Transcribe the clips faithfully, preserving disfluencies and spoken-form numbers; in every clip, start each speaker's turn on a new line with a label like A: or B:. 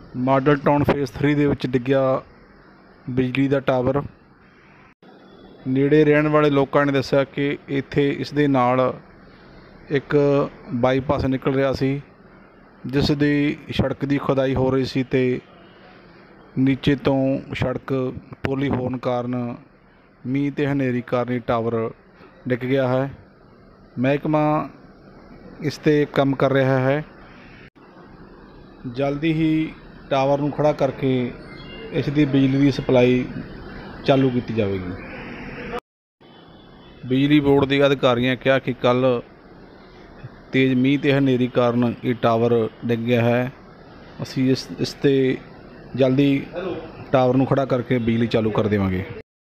A: Model town face three ਦੇ ਵਿੱਚ ਡਿੱਗਿਆ ਬਿਜਲੀ ਦਾ ਟਾਵਰ। ਨੇੜੇ ਰਹਿਣ ਵਾਲੇ ਲੋਕਾਂ ਨੇ ਦੱਸਿਆ ਕਿ ਇੱਥੇ ਇਸ ਦੇ ਨਾਲ ਇੱਕ ਬਾਈਪਾਸ ਨਿਕਲ ਰਿਹਾ ਸੀ, ਜਿਸ ਦੀ ਸੜਕ ਦੀ ਖੁਦਾਈ ਹੋ ਰਹੀ ਸੀ ਅਤੇ ਨੀਚੇ ਤੋਂ ਸੜਕ ਪੋਲੀ ਹੋਣ ਕਾਰਨ ਮੀਂਹ ਅਤੇ ਹਨੇਰੀ ਕਾਰਨ ਇਹ ਟਾਵਰ ਡਿੱਗ ਗਿਆ ਹੈ। ਮਹਿਕਮਾ ਇਸ 'ਤੇ ਕੰਮ ਕਰ ਰਿਹਾ ਹੈ। ਜਲਦੀ ਹੀ ਟਾਵਰ ਨੂੰ ਖੜ੍ਹਾ ਕਰਕੇ ਇਸ ਦੀ ਬਿਜਲੀ ਦੀ ਸਪਲਾਈ ਚਾਲੂ ਕੀਤੀ ਜਾਵੇਗੀ। ਬਿਜਲੀ ਬੋਰਡ ਦੇ ਅਧਿਕਾਰੀਆਂ ਕਿਹਾ ਕਿ ਕੱਲ੍ਹ ਤੇਜ਼ ਮੀਂਹ ਅਤੇ ਹਨੇਰੀ ਕਾਰਨ ਇਹ ਟਾਵਰ ਡਿੱਗ ਗਿਆ ਹੈ। ਅਸੀਂ ਇਸ ਇਸ 'ਤੇ ਜਲਦੀ ਟਾਵਰ ਨੂੰ ਖੜ੍ਹਾ ਕਰਕੇ ਬਿਜਲੀ ਚਾਲੂ ਕਰ ਦੇਵਾਂਗੇ।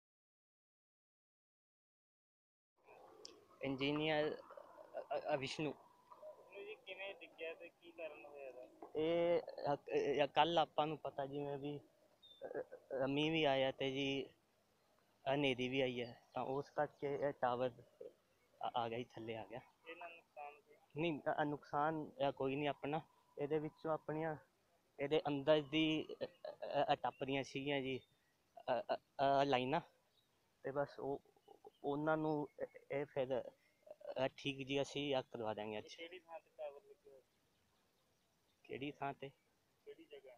B: ਇੰਜੀਨੀਅਰ ਵਿਸ਼ਨੂੰ ਜੀ ਕਿਵੇਂ ਡਿੱਗਿਆ ਤੇ ਕੀ ਕਾਰਨ ਹੋਇਆ ਇਹਦਾ? ਇਹ ਕੱਲ੍ਹ ਆਪਾਂ ਨੂੰ ਪਤਾ ਜਿਵੇਂ ਵੀ ਮੀਂਹ ਵੀ ਆਇਆ ਅਤੇ ਜੀ ਹਨੇਰੀ ਵੀ ਆਈ ਹੈ, ਤਾਂ ਉਸ ਕਰਕੇ ਇਹ ਟਾਵਰ ਆ ਗਿਆ ਜੀ, ਥੱਲੇ ਆ ਗਿਆ। ਇਹਨਾਂ ਨੁਕਸਾਨ ਨਹੀਂ, ਨੁਕਸਾਨ ਕੋਈ ਨਹੀਂ ਆਪਣਾ। ਇਹਦੇ ਵਿੱਚੋਂ ਆਪਣੀਆਂ ਇਹਦੇ ਅੰਦਰ ਦੀ ਟੱਪ ਰਹੀਆਂ ਸੀਗੀਆਂ ਜੀ ਲਾਈਨਾਂ, ਅਤੇ ਬਸ ਉਹ ਉਹਨਾਂ ਨੂੰ ਇਹ ਫਿਰ ਠੀਕ ਜੀ ਅਸੀਂ ਆ ਕਰਵਾ ਦਾਂਗੇ। ਅੱਜ ਕਿਹੜੀ ਥਾਂ 'ਤੇ ਟਾਵਰ ਲੱਗਿਆ? ਕਿਹੜੀ ਥਾਂ 'ਤੇ? ਕਿਹੜੀ ਜਗ੍ਹਾ?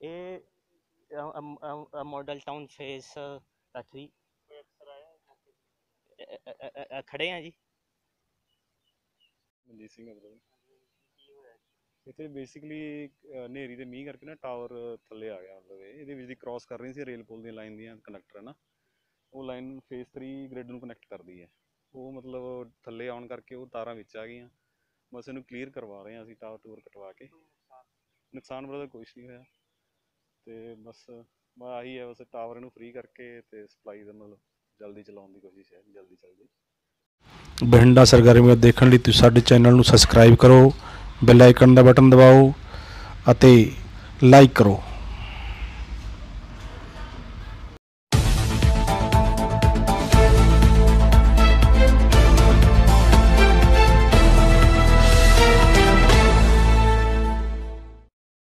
B: ਇਹ ਮਾਡਲ ਟਾਊਨ ਫੇਸ ਥ੍ਰੀ। ਕੋਈ ਅਫਸਰ ਆਇਆ? ਖੜ੍ਹੇ ਹਾਂ ਜੀ।
C: ਮਨਜੀਤ ਸਿੰਘ ਅਬਦੁਲ। ਇੱਥੇ ਬੇਸਿਕਲੀ ਹਨੇਰੀ ਦੇ ਮੀਂਹ ਕਰਕੇ ਨਾ ਟਾਵਰ ਥੱਲੇ ਆ ਗਿਆ। ਮਤਲਬ ਇਹ ਇਹਦੇ ਵਿੱਚ ਦੀ ਕ੍ਰੋਸ ਕਰ ਰਹੀ ਸੀ ਰੇਲ ਪੁਲ ਦੀਆਂ ਲਾਈਨ ਦੀਆਂ ਕਨੈਕਟਰ ਹੈ ਨਾ, ਉਹ ਲਾਈਨ ਫੇਸ ਥ੍ਰੀ ਗ੍ਰਿਡ ਨੂੰ ਕਨੈਕਟ ਕਰਦੀ ਹੈ। ਉਹ ਮਤਲਬ ਥੱਲੇ ਆਉਣ ਕਰਕੇ ਉਹ ਤਾਰਾਂ ਵਿੱਚ ਆ ਗਈਆਂ। ਬਸ ਇਹਨੂੰ ਕਲੀਅਰ ਕਰਵਾ ਰਹੇ ਹਾਂ ਅਸੀਂ, ਟਾਵਰ ਟੂਵਰ ਕਟਵਾ ਕੇ। ਨੁਕਸਾਨ ਬੜਾ ਕੁਛ ਨਹੀਂ ਹੋਇਆ, ਅਤੇ ਬਸ ਬਸ ਆਹੀ ਹੈ, ਬਸ ਟਾਵਰ ਇਹਨੂੰ ਫ੍ਰੀ ਕਰਕੇ ਅਤੇ ਸਪਲਾਈ ਦਾ ਮਤਲਬ ਜਲਦੀ ਚਲਾਉਣ ਦੀ ਕੋਸ਼ਿਸ਼ ਹੈ, ਜਲਦੀ ਚੱਲ ਜੇ।
A: ਬਠਿੰਡਾ ਸਰਗਰਮੀਆਂ ਦੇਖਣ ਲਈ ਤੁਸੀਂ ਸਾਡੇ ਚੈਨਲ ਨੂੰ ਸਬਸਕ੍ਰਾਈਬ ਕਰੋ, ਬੈਲ ਆਈਕਨ ਦਾ ਬਟਨ ਦਬਾਓ ਅਤੇ ਲਾਈਕ ਕਰੋ।